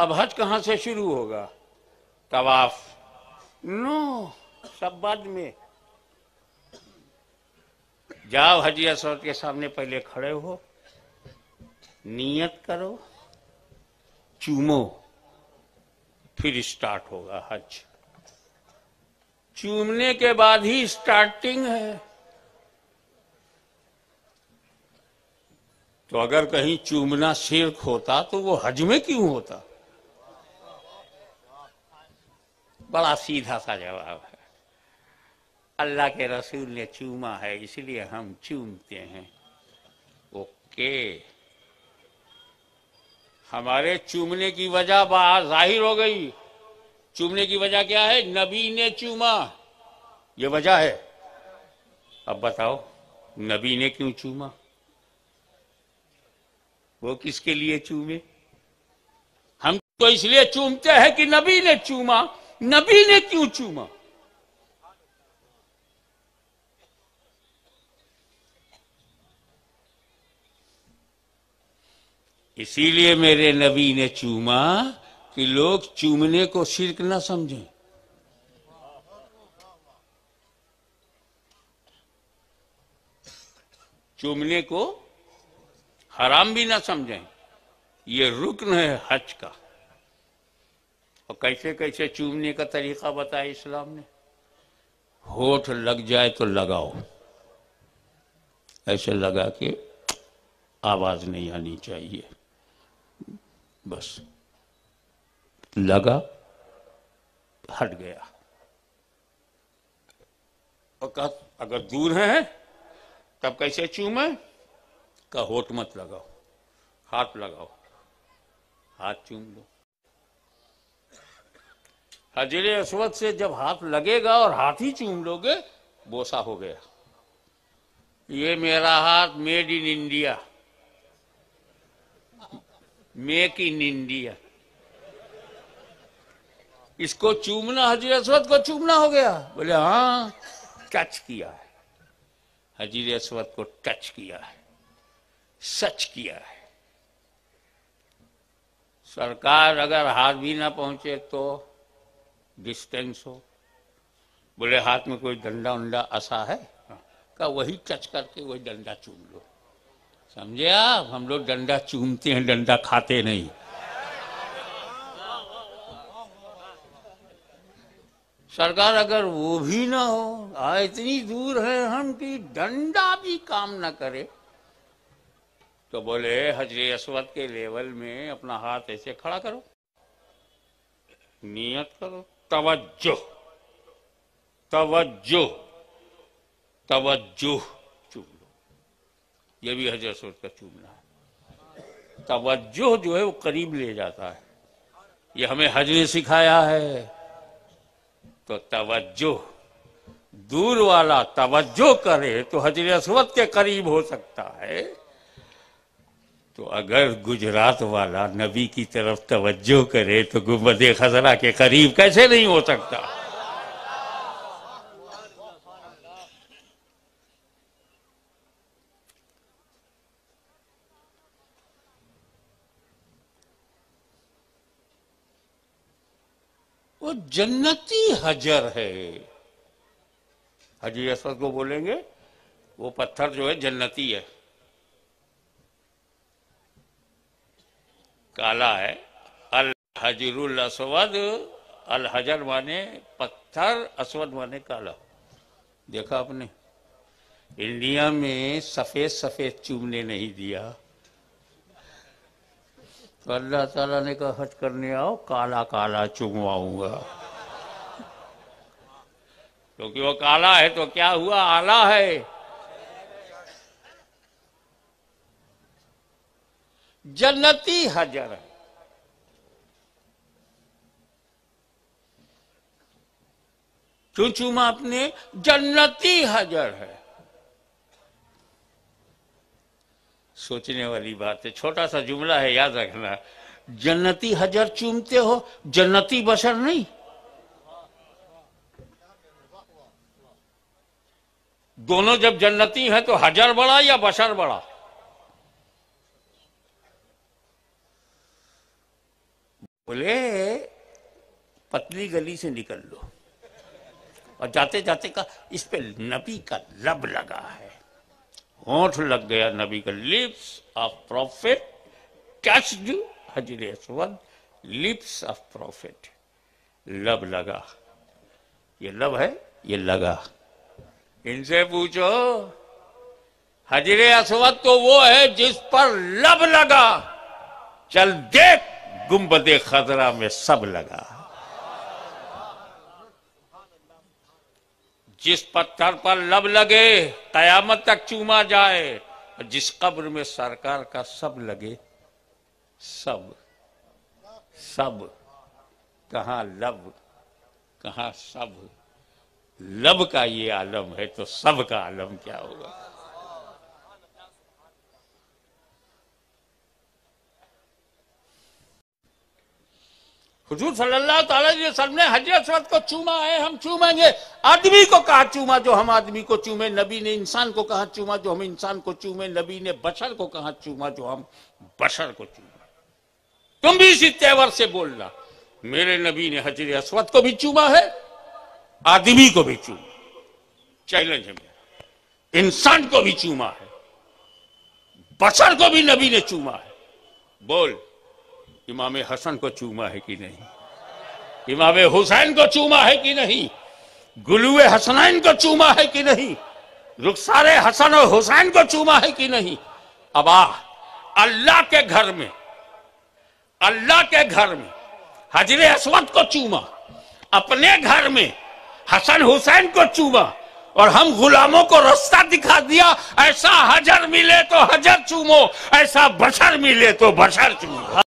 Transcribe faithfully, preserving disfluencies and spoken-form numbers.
اب حج کہاں سے شروع ہوگا؟ طواف؟ نو، سب بعد میں۔ جاؤ حجر اسود کے سامنے پہلے کھڑے ہو، نیت کرو، چومو، پھر اسٹارٹ ہوگا حج۔ چومنے کے بعد ہی اسٹارٹنگ ہے۔ تو اگر کہیں چومنا شرک ہوتا تو وہ حج میں کیوں ہوتا؟ بڑا سیدھا سا جواب ہے، اللہ کے رسول نے چوما ہے اس لیے ہم چومتے ہیں۔ اوکے، ہمارے چومنے کی وجہ بات ظاہر ہو گئی۔ چومنے کی وجہ کیا ہے؟ نبی نے چوما، یہ وجہ ہے۔ اب بتاؤ نبی نے کیوں چوما؟ وہ کس کے لیے چومے؟ ہم تو اس لیے چومتے ہیں کہ نبی نے چوما۔ نبی نے کیوں چوما؟ اسی لیے میرے نبی نے چوما کہ لوگ چومنے کو شرک نہ سمجھیں۔ چومنے کو حرام بھی نہ سمجھیں، یہ رکن ہے حج کا۔ اور کیسے کیسے چومنے کا طریقہ بتایا اسلام نے؟ ہونٹ لگ جائے تو لگاؤ، ایسے لگا کے آواز نہیں آنی چاہیے، بس لگا، ہٹ گیا۔ اور اگر دور ہیں تب کیسے چومیں؟ کا ہونٹ مت لگاؤ، ہاتھ لگاؤ، ہاتھ چوم لو۔ حجر اسود سے جب ہاتھ لگے گا اور ہاتھ ہی چوم لو گے، بوسا ہو گیا۔ یہ میرا ہاتھ made in India, make in India. اس کو چومنا، حجر اسود کو چومنا ہو گیا؟ بولے ہاں، ٹچ کیا ہے، حجر اسود کو ٹچ کیا ہے، سچ کیا ہے۔ سرکار اگر ہاتھ بھی نہ پہنچے تو ڈسٹینس ہو۔ بولے ہاتھ میں کوئی ڈنڈا ونڈا عصا ہے؟ کہا وہی ٹچ کر کے وہی ڈنڈا چوم لو۔ سمجھے آپ؟ ہم لوگ ڈنڈا چومتے ہیں، ڈنڈا کھاتے نہیں۔ سرکار اگر وہ بھی نہ ہو، اتنی دور ہے ہم کہ ڈنڈا بھی کام نہ کرے، تو بولے حجر اسود کے لیول میں اپنا ہاتھ ایسے کھڑا کرو، نیت کرو، توجہ توجہ توجہ، چوم لو۔ یہ بھی حجر اسود کا چومنا ہے۔ توجہ جو ہے وہ قریب لے جاتا ہے، یہ ہمیں حج نے سکھایا ہے۔ تو توجہ، دور والا توجہ کرے تو حجر اسود کے قریب ہو سکتا ہے، تو اگر گجرات والا نبی کی طرف توجہ کرے تو گنبد خضرا کے قریب کیسے نہیں ہو سکتا؟ وہ جنتی حجر ہے۔ حجر اسود کو بولیں گے وہ پتھر جو ہے جنتی ہے، کالا ہے۔ الحجر الاسود، الحجر مانے پتھر، اسود مانے کالا۔ دیکھا آپ نے انڈیا میں سفید سفید چومنے نہیں دیا، تو اللہ تعالیٰ نے کہا حج کرنے آؤ کالا کالا چومواؤں گا، کیونکہ وہ کالا ہے تو کیا ہوا؟ آلہ ہے۔ جنتی حجر ہے۔ کیوں چوما آپ نے؟ جنتی حجر ہے۔ سوچنے والی بات ہے، چھوٹا سا جملہ ہے، یاد رکھنا۔ جنتی حجر چومتے ہو، جنتی بشر نہیں۔ دونوں جب جنتی ہیں تو حجر بڑا یا بشر بڑا؟ بولے پتلی گلی سے نکل لو، اور جاتے جاتے کہا اس پہ نبی کا لب لگا ہے، ہونٹ لگ گیا نبی کا، لپس آف پروفیٹ ٹچڈ حجر اسود، لپس آف پروفیٹ، لب لگا، یہ لب ہے، یہ لگا۔ ان سے پوچھو حجر اسود تو وہ ہے جس پر لب لگا، چل دیکھ گنبد خضرا میں سب لگا۔ جس پتھر پر لب لگے قیامت تک چوما جائے، جس قبر میں سرکار کا سب لگے، سب سب کہاں لب کہاں سب، لب کا یہ عالم ہے تو سب کا عالم کیا ہوگا۔ حضور صلی اللہ تعالی علیہ وسلم نے حجر اسود کو چوما ہے، ہم چومیں گے۔ آدمی کو کہا چوما جو ہم آدمی کو چومیں، نبی نے انسان کو کہا چوما جو ہم انسان کو چومیں، نبی نے بشر کو کہا چوما جو ہم بشر کو چومیں۔ تم بھی اسی تیور سے بولنا، میرے نبی نے حجر اسود کو بھی چوما ہے، آدمی کو بھی چوما، چیلنج ہے میرا، انسان کو بھی چوما ہے، بشر کو بھی نبی نے چوما ہے۔ بول امام حسن کو چوما ہے کہ نہیں، امام حسین کو چوما ہے کہ نہیں، گلو حسنین کو چوما ہے کہ نہیں، رخسار حسن و حسین کو چوما ہے کہ نہیں۔ اب آ اللہ کے گھر میں، اللہ کے گھر میں حجر اسود کو چوما، اپنے گھر میں حسن حسین کو چوما، اور ہم غلاموں کو رستہ دکھا دیا، ایسا حجر ملے تو حجر چومو، ایسا بشر ملے تو بشر چومو۔